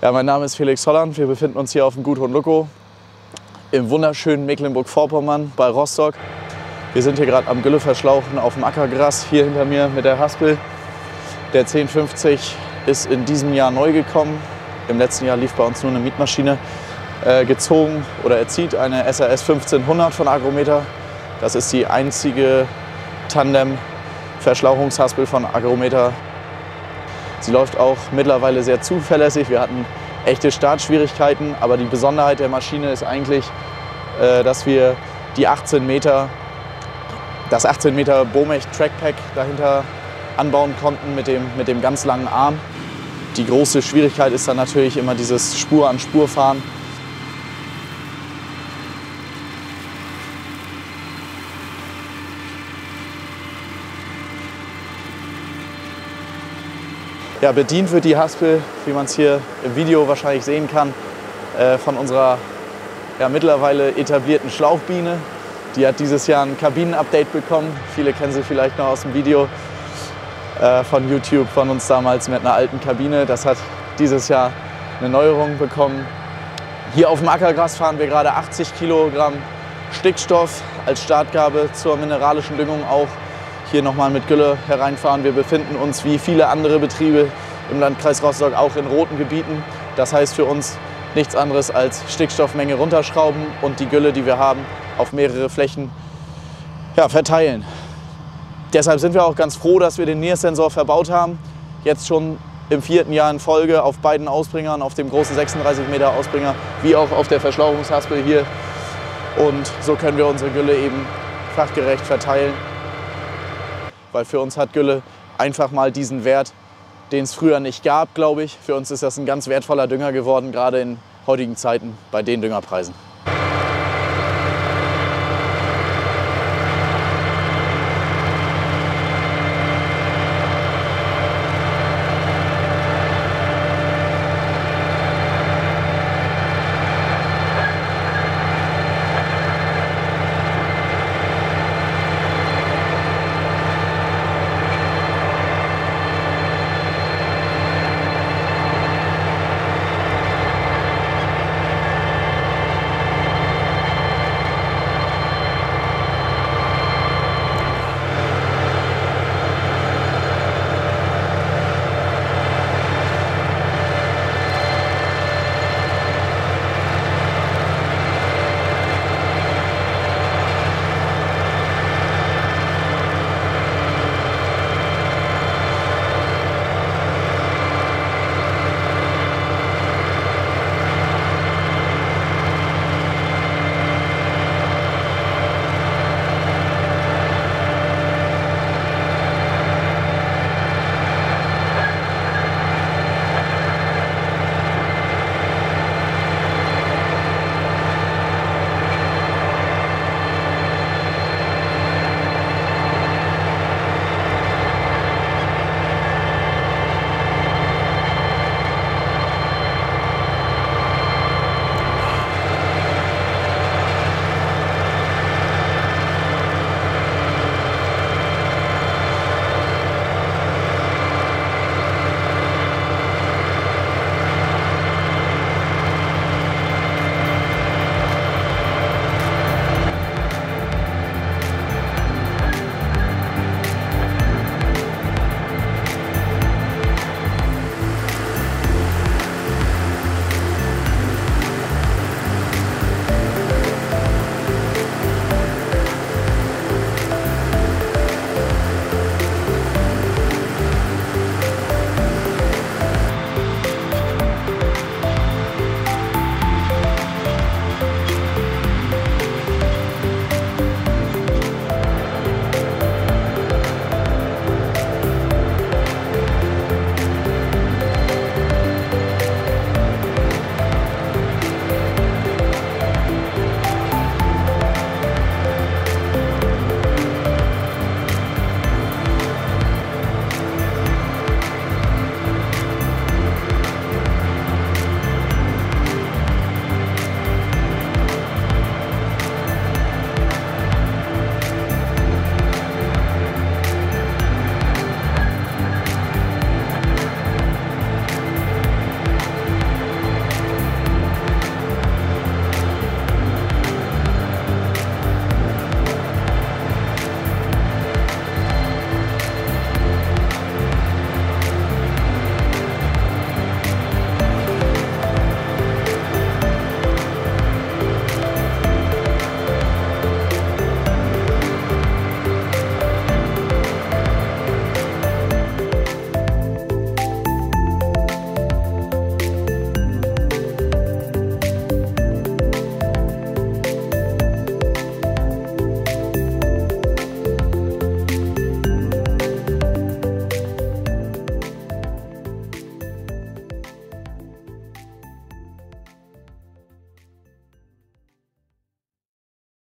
Ja, mein Name ist Felix Holland. Wir befinden uns hier auf dem Gut Hohen Luckow im wunderschönen Mecklenburg-Vorpommern bei Rostock. Wir sind hier gerade am Gülle verschlauchen auf dem Ackergras, hier hinter mir mit der Haspel. Der 1050 ist in diesem Jahr neu gekommen. Im letzten Jahr lief bei uns nur eine Mietmaschine gezogen oder er zieht eine SRS 1500 von Agrometer. Das ist die einzige Tandem-Verschlauchungshaspel von Agrometer. Sie läuft auch mittlerweile sehr zuverlässig. Wir hatten echte Startschwierigkeiten, aber die Besonderheit der Maschine ist eigentlich, dass wir die 18 Meter, das 18 Meter Bomech Trackpack dahinter anbauen konnten mit dem ganz langen Arm. Die große Schwierigkeit ist dann natürlich immer dieses Spur-an-Spur-Fahren. Ja, bedient wird die Haspel, wie man es hier im Video wahrscheinlich sehen kann, von unserer mittlerweile etablierten Schlauchbiene. Die hat dieses Jahr ein Kabinenupdate bekommen. Viele kennen sie vielleicht noch aus dem Video von YouTube von uns damals mit einer alten Kabine. Das hat dieses Jahr eine Neuerung bekommen. Hier auf dem Ackergras fahren wir gerade 80 Kilogramm Stickstoff als Startgabe zur mineralischen Düngung auch. Hier nochmal mit Gülle hereinfahren. Wir befinden uns wie viele andere Betriebe im Landkreis Rostock auch in roten Gebieten. Das heißt für uns nichts anderes als Stickstoffmenge runterschrauben und die Gülle, die wir haben, auf mehrere Flächen verteilen. Deshalb sind wir auch ganz froh, dass wir den NIRS-Sensor verbaut haben. Jetzt schon im 4. Jahr in Folge auf beiden Ausbringern, auf dem großen 36 Meter Ausbringer, wie auch auf der Verschlauchungshaspel hier. Und so können wir unsere Gülle eben fachgerecht verteilen. Weil für uns hat Gülle einfach mal diesen Wert, den es früher nicht gab, glaube ich. Für uns ist das ein ganz wertvoller Dünger geworden, gerade in heutigen Zeiten bei den Düngerpreisen.